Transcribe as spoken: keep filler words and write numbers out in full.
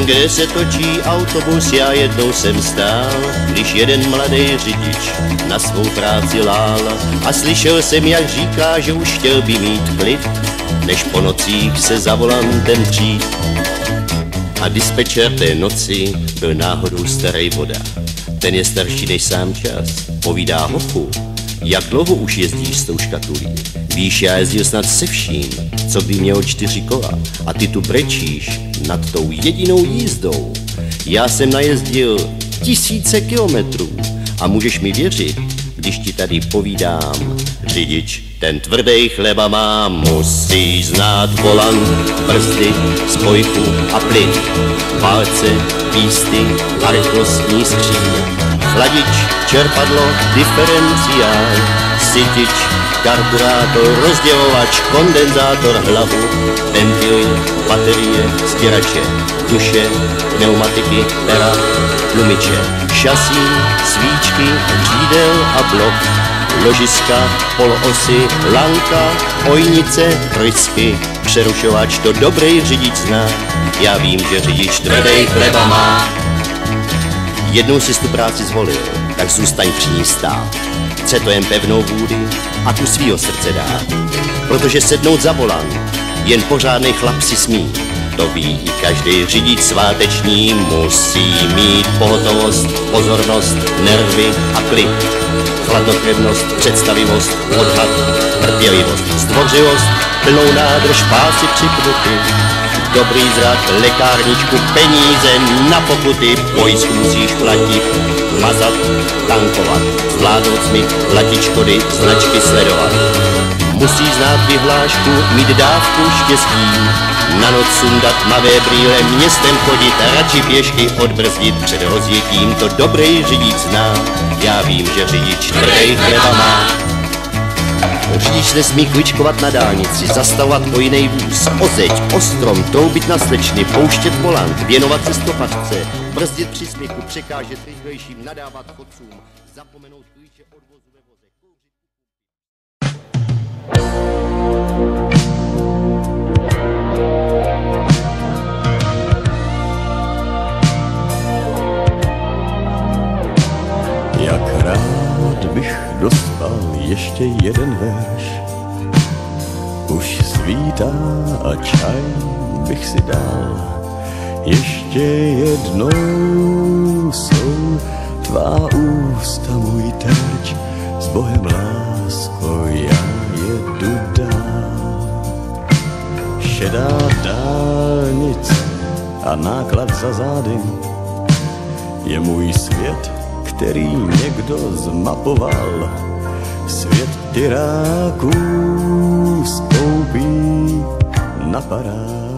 kde se točí autobus, já jednou jsem stál, když jeden mladý řidič na svou práci lál. A slyšel jsem, jak říká, že už chtěl by mít klid, než po nocích se za volantem třít. A dispečer té noci byl náhodou starý voda. Ten je starší než sám čas, povídá hochu, jak dlouho už jezdíš s tou škatulí. Víš, já jezdil snad se vším, co by mělo čtyři kola, a ty tu brečíš nad tou jedinou jízdou. Já jsem najezdil tisíce kilometrů a můžeš mi věřit, když ti tady povídám, řidič ten tvrdý chleba má, musí znát volant, brzdy, spojku a plyn, válce, písty a rychlostní skříň, chladič, čerpadlo, diferenciál, sytič, karburátor, rozdělovač, kondenzátor, hlavu, ventily, baterie, stěrače, duše, pneumatiky, pera, tlumiče, šasí, svíčky, řídel a blok, ložiska, poloosy, lanka, ojnice, rysky, přerušovač, to dobrý řidič zná. Já vím, že řidič tvrdý chleba má. Jednou si tu práci zvolil, tak zůstaň při ní stát. Chce to jen pevnou vůli a tu svýho srdce dát. Protože sednout za volant jen pořádnej chlap si smí. To ví i každý řidič sváteční, musí mít pohotovost, pozornost, nervy a klid. Chladnokrevnost, představivost, odhad, trpělivost, zdvořilost, plnou nádrž, pásy připnuty, dobrý zrak, lékárničku, peníze na pokuty, pojistku musíš platit, mazat, tankovat, zvládnout smyk, platit škody, značky sledovat. Musí znát vyhlášku, mít dávku štěstí, na noc sundat tmavé brýle, městem chodit, radši pěšky odbrzdit před rozjetím, to dobrý řidič zná. Já vím, že řidič tvrdý chleba má. Řidič nesmí kličkovat na dálnici, zastavovat o jiný vůz, o zeď, o strom, troubit na slečny, pouštět volant, věnovat se stopařce, brzdit při smyku, překážet rychlejším, nadávat chodcům, zapomenout klíče od vozu ve voze. Jak rád bych dospal ještě jeden verš, už svítá a čaj bych si dal. Ještě jednou jsou tvá ústa můj terč, s Bohem lásko já jedu dál. Šedá dálnice a náklad za zády je můj svět, který někdo zmapoval. Svět tyráků stoupí na parád.